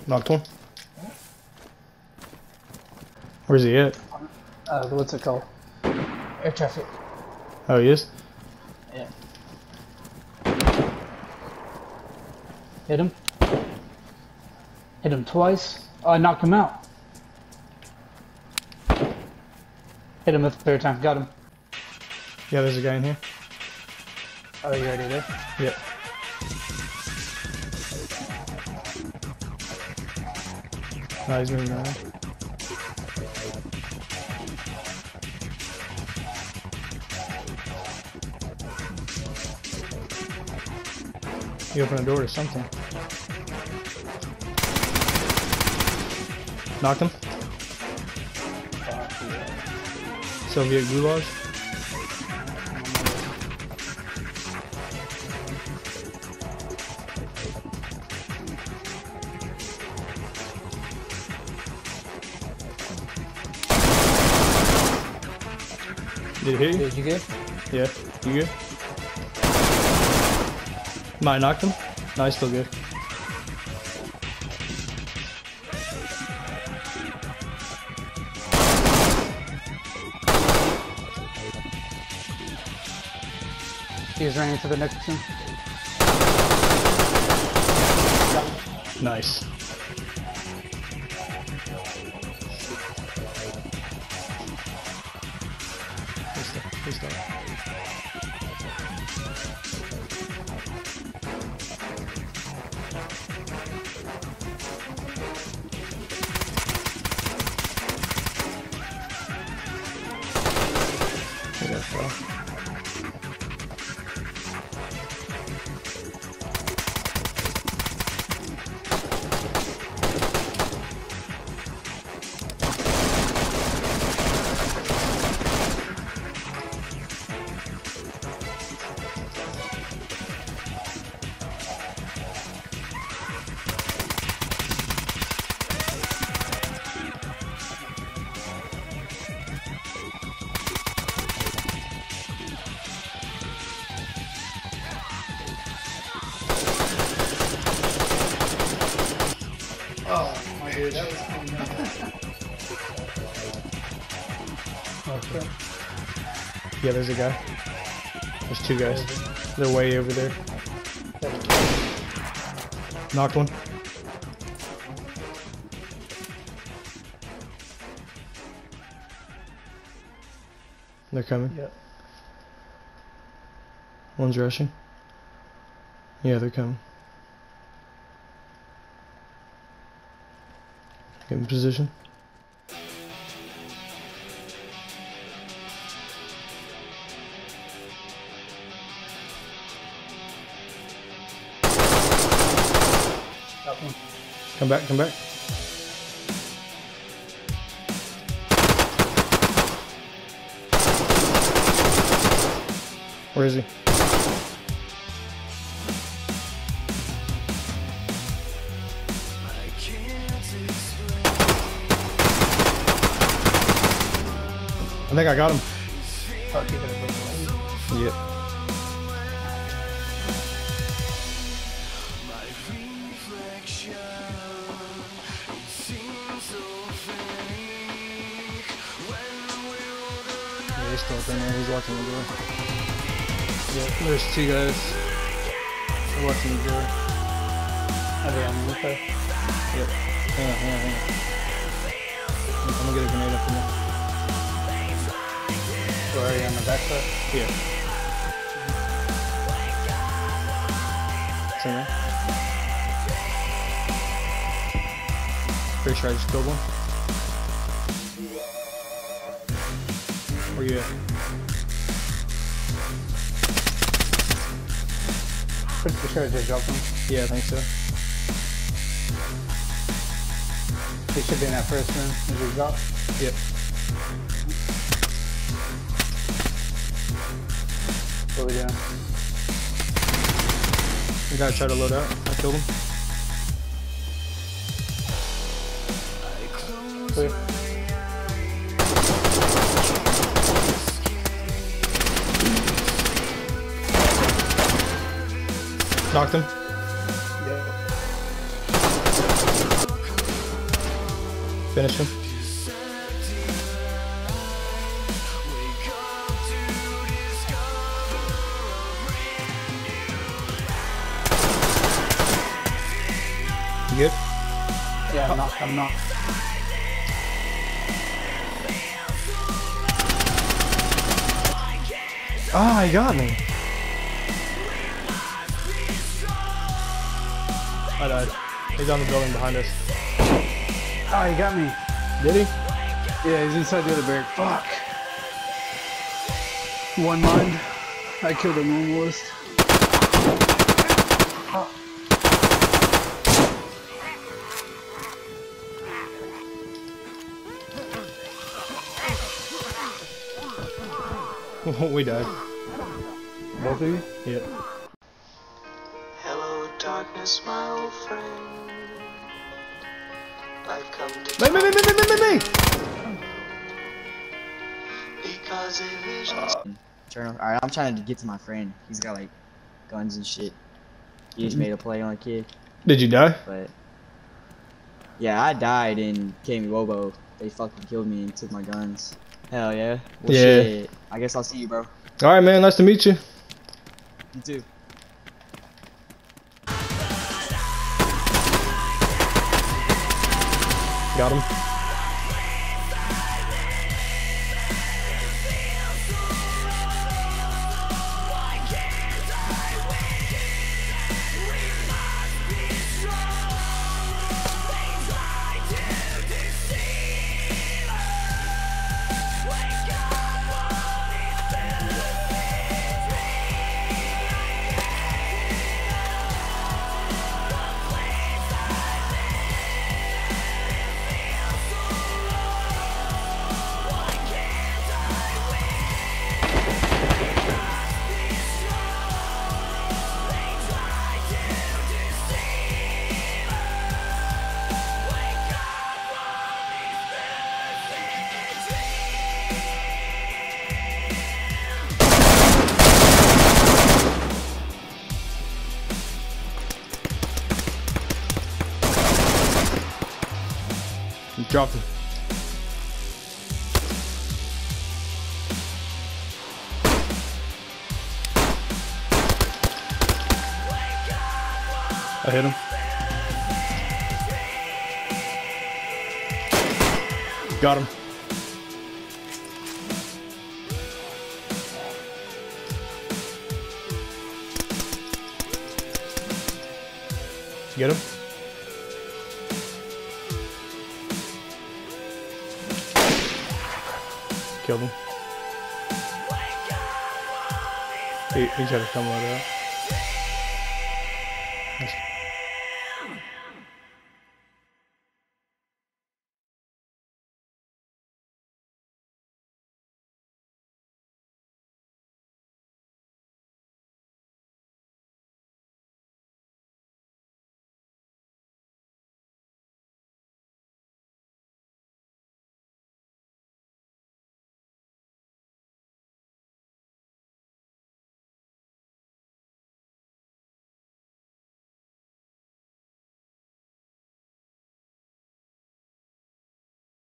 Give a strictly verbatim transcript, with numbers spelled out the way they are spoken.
Knocked one. Where's he at? Uh, what's it called? Air traffic. Oh, he is? Yeah. Hit him. Hit him twice. Oh, I knocked him out. Hit him the third time. Got him. Yeah, there's a guy in here. Oh, you already there? Yep. No, he's moving around. He opened a door to something. Knocked him. Soviet gulag. Did it hit you? Did you good? Yeah. You good? Might have knocked him. No, he's still good. He was running to the next one. Nice. Good stuff. Good stuff. Yeah, well. Oh, my dude, that was fun. Okay. Yeah, there's a guy. There's two guys. They're way over there. Knocked one. They're coming. Yep. One's rushing. Yeah, they're coming. Get in position. Got one. Come back, come back. Where is he? I think I got him. Fuck, you gotta bring him in. Yep. Yeah, he's still up in there. He's watching the door. Yeah, there's two guys. They're watching the door. Are they on the roof? Yep. Hang on, hang on, hang on. I'm gonna get a grenade up in there. Or are you on the back side? Yeah. It's in there. Pretty sure I just killed one. Where you at? Pretty sure I just dropped him. Yeah, I think so. He should be in that first room. Did you drop? Yep. What are we doing? The guy tried to load out. I killed him. Clear. Knocked him. Yeah. Finish him. You good? Yeah, I'm not. I'm not. Ah, oh, he got me. I died. He's on the building behind us. Oh, he got me. Did he? Yeah, he's inside the other barrack. Fuck. One mind. I killed a normalist. Oh. We died. Both of you? Yep. Hello, darkness, my old friend. I've come to Me, me, me, me, me, me, me, me! because it visions. Turn off. Alright, I'm trying to get to my friend. He's got like guns and shit. He just made a play on a kid. Did you die? But yeah, I died in K M Wobo. They fucking killed me and took my guns. Hell yeah. Well, Yeah. shit. I guess I'll see you, bro. Alright, man. Nice to meet you. You too. Got him. You dropped him. I hit him. Got him. Get him. Killed him. He, he tried to come right out.